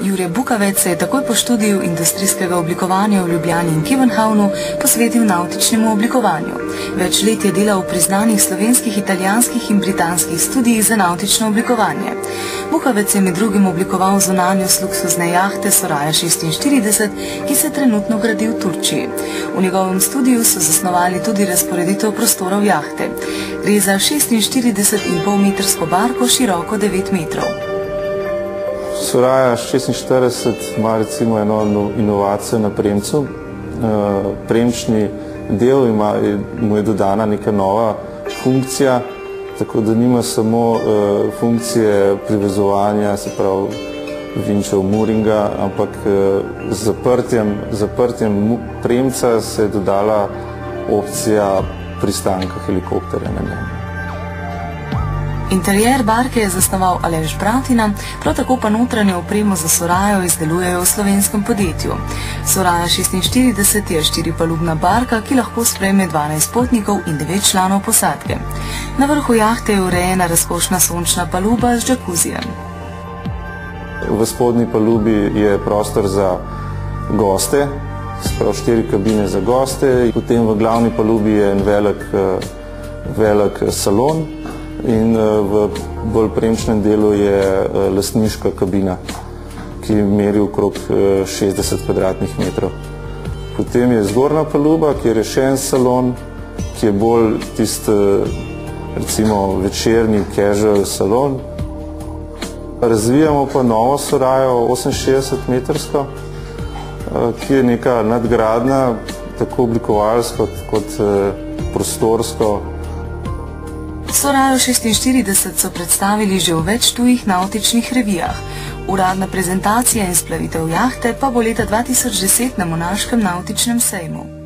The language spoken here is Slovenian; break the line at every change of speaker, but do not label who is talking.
Jure Bukavec se je takoj po študiju industrijskega oblikovanja v Ljubljani in Kevenhavnu posvetil navtičnemu oblikovanju. Več let je delal v priznanih slovenskih, italijanskih in britanskih studijih za navtično oblikovanje. Bukavec je med drugim oblikoval zunanjost luksuzne jahte Soraya 46, ki se trenutno gradi v Turčiji. V njegovem studiju so zasnovali tudi razporeditev prostorov jahte. Gre za 46,5 metrsko barko, široko 9 metrov.
Soraya 46 ima recimo eno inovacijo na premcu. Premčni del mu je dodana neka nova funkcija, tako da nima samo funkcije privezovanja, se pravi vinčev mooringa, ampak z zaprtjem premca se je dodala opcija pristanka helikopterja na njem.
Interier barke je zasnoval Aleš Bratina, prav tako pa notranje opremo za Sorajo izdelujejo v slovenskem podjetju. Soraya 46 je 4-palubna barka, ki lahko sprejme 12 potnikov in 9 članov posadke. Na vrhu jahte je urejena razkošna sončna paluba z džakuzijem.
V spodnji palubi je prostor za goste, sprav 4 kabine za goste, potem v glavni palubi je en velik salon in v bolj premčnem delu je lastniška kabina, ki meri okrog 60 kvadratnih metrov. Potem je zgornja paluba, kjer je še en salon, ki je bolj tisti, recimo, večerni casual salon. Razvijamo pa novo Sorajo 68 metrsko, ki je neka nadgradnja, tako oblikovalsko kot prostorsko.
Sorajo 46 so predstavili že v več tujih navtičnih revijah. Uradna prezentacija in splavitev jahte pa bo leta 2010 na Monaškem navtičnem sejmu.